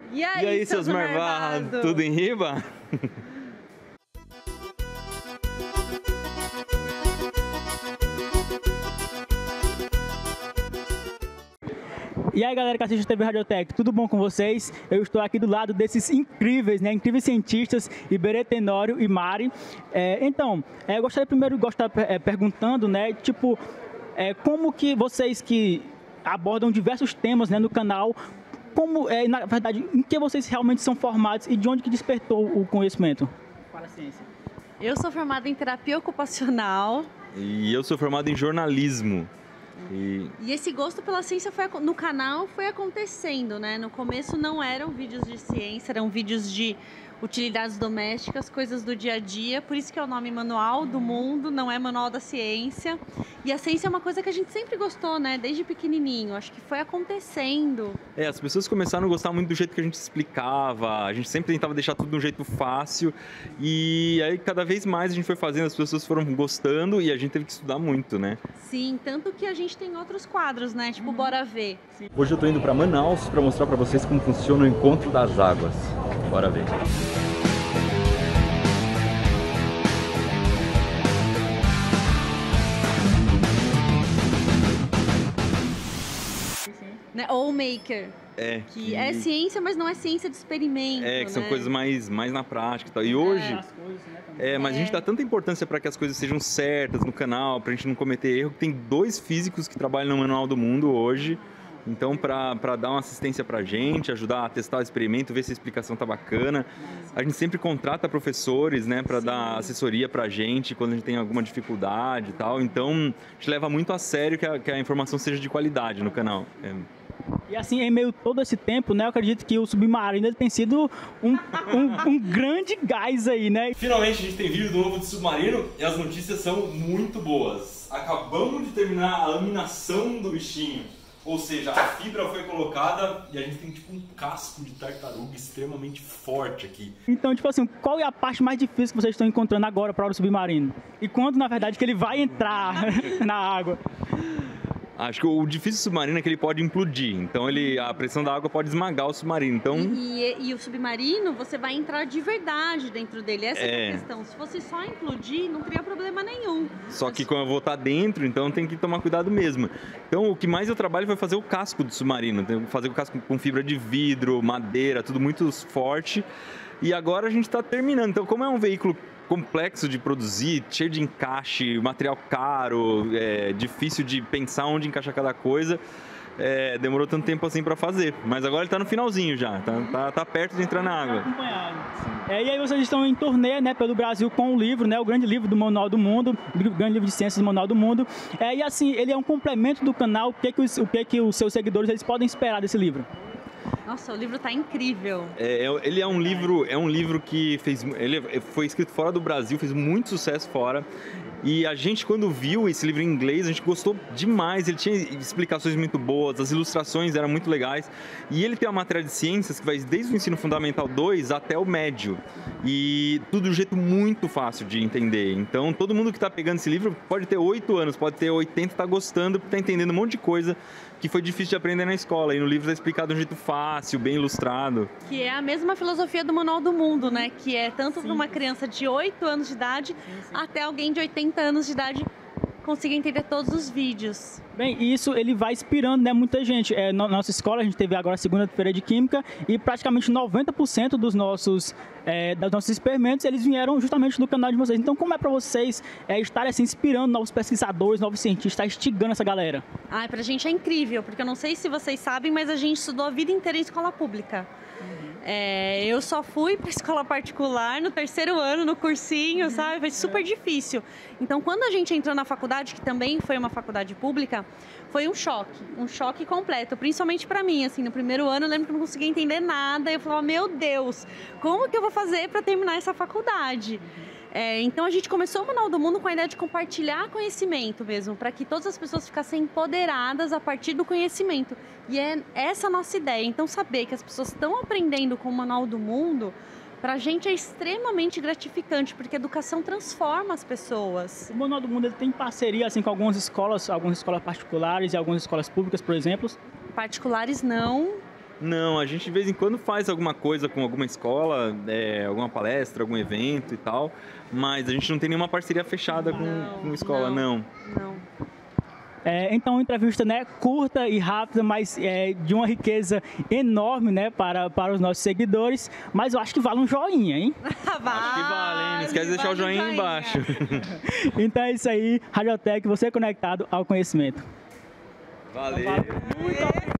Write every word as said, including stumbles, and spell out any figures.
E aí, e aí seus seus marvados, marvado? tudo em riba? E aí galera que assiste a T V Radiotech, tudo bom com vocês? Eu estou aqui do lado desses incríveis, né, incríveis cientistas, Iberê Tenório e Mari. É, então, é, eu gostaria primeiro de estar é, perguntando, né, tipo, é, como que vocês que abordam diversos temas, né, no canal, como, é, na verdade, em que vocês realmente são formados e de onde que despertou o conhecimento para a ciência? Eu sou formada em terapia ocupacional. E eu sou formado em jornalismo. E... e esse gosto pela ciência foi, no canal foi acontecendo, né? No começo não eram vídeos de ciência, eram vídeos de utilidades domésticas, coisas do dia a dia, por isso que é o nome Manual do Mundo, não é Manual da Ciência. E a ciência é uma coisa que a gente sempre gostou, né? Desde pequenininho, acho que foi acontecendo. É, as pessoas começaram a gostar muito do jeito que a gente explicava, a gente sempre tentava deixar tudo de um jeito fácil, e aí cada vez mais a gente foi fazendo, as pessoas foram gostando e a gente teve que estudar muito, né? Sim, tanto que a gente tem outros quadros, né? Tipo, Bora Ver. Hoje eu tô indo para Manaus para mostrar para vocês como funciona o Encontro das Águas. Bora ver. Né? Ou Maker. É, que, que é ciência, mas não é ciência de experimento. É, que são né? coisas mais, mais na prática e tal. E hoje... As coisas, né, também. É, mas É. a gente dá tanta importância para que as coisas sejam certas no canal, pra gente não cometer erro. Tem dois físicos que trabalham no Manual do Mundo hoje. Então, para dar uma assistência para a gente, ajudar a testar o experimento, ver se a explicação tá bacana. A gente sempre contrata professores, né, para dar assessoria para a gente quando a gente tem alguma dificuldade e tal. Então, a gente leva muito a sério que a, que a informação seja de qualidade no canal. É. E assim, em meio a todo esse tempo, né, eu acredito que o Submarino ele tem sido um, um, um grande gás aí, né? Finalmente a gente tem vídeo novo de Submarino e as notícias são muito boas. Acabamos de terminar a laminação do bichinho. Ou seja, a fibra foi colocada e a gente tem tipo um casco de tartaruga extremamente forte aqui. Então, tipo assim, qual é a parte mais difícil que vocês estão encontrando agora para o submarino? E quando, na verdade, que ele vai entrar na água? Acho que o difícil do submarino é que ele pode implodir. Então, ele, a pressão da água pode esmagar o submarino. Então... E, e, e o submarino, você vai entrar de verdade dentro dele. Essa é, É. a questão. Se fosse só implodir, não teria problema nenhum. Só que quando eu vou estar dentro, então tem que tomar cuidado mesmo. Então, o que mais eu trabalho foi fazer o casco do submarino. Tem que fazer o casco com fibra de vidro, madeira, tudo muito forte. E agora a gente está terminando. Então, como é um veículo complexo de produzir, cheio de encaixe, material caro, é, difícil de pensar onde encaixar cada coisa, é, demorou tanto tempo assim para fazer. Mas agora ele está no finalzinho já, tá, tá, tá perto de entrar na água. Acompanhado. É, e aí vocês estão em turnê, né, pelo Brasil com o livro, né, o grande livro do Manual do Mundo, o grande livro de ciências do Manual do Mundo. É, e assim, ele é um complemento do canal. O que, que, os, o que, que os seus seguidores eles podem esperar desse livro? Nossa, o livro tá incrível. É, ele é um livro, é um livro que fez, ele foi escrito fora do Brasil, fez muito sucesso fora. E a gente, quando viu esse livro em inglês, a gente gostou demais. Ele tinha explicações muito boas, as ilustrações eram muito legais. E ele tem uma matéria de ciências que vai desde o ensino fundamental dois até o médio. E tudo de um jeito muito fácil de entender. Então, todo mundo que está pegando esse livro pode ter oito anos, pode ter oitenta, está gostando, está entendendo um monte de coisa que foi difícil de aprender na escola. E no livro está explicado de um jeito fácil, bem ilustrado. Que é a mesma filosofia do Manual do Mundo, né? Que é tanto para uma criança de oito anos de idade até alguém de oitenta anos de idade conseguir entender todos os vídeos. Bem, isso ele vai inspirando, né, muita gente. É, na nossa escola, a gente teve agora a segunda-feira de Química e praticamente noventa por cento dos nossos, é, dos nossos experimentos, eles vieram justamente do canal de vocês. Então, como é para vocês é, estarem assim, inspirando novos pesquisadores, novos cientistas, instigando essa galera? Ai, pra gente é incrível, porque eu não sei se vocês sabem, mas a gente estudou a vida inteira em escola pública. É, eu só fui para escola particular no terceiro ano, no cursinho, sabe? Foi super difícil. Então, quando a gente entrou na faculdade, que também foi uma faculdade pública, foi um choque, um choque completo, principalmente para mim, assim, no primeiro ano eu lembro que eu não conseguia entender nada, eu falava, meu Deus, como que eu vou fazer para terminar essa faculdade? É, então a gente começou o Manual do Mundo com a ideia de compartilhar conhecimento mesmo, para que todas as pessoas ficassem empoderadas a partir do conhecimento. E é essa a nossa ideia. Então saber que as pessoas estão aprendendo com o Manual do Mundo, para a gente é extremamente gratificante, porque a educação transforma as pessoas. O Manual do Mundo ele tem parceria assim, com algumas escolas, algumas escolas particulares e algumas escolas públicas, por exemplo? Particulares não. Não, a gente de vez em quando faz alguma coisa com alguma escola, é, alguma palestra, algum evento e tal, mas a gente não tem nenhuma parceria fechada com, Não, com escola, não. Não. É, então, uma entrevista, né, curta e rápida, mas é, de uma riqueza enorme, né, para, para os nossos seguidores. Mas eu acho que vale um joinha, hein? Vale, Acho que vale, hein? Não esquece de deixar o vale joinha aí embaixo. Então é isso aí, Radiotech, você conectado ao conhecimento. Valeu. Muito obrigado.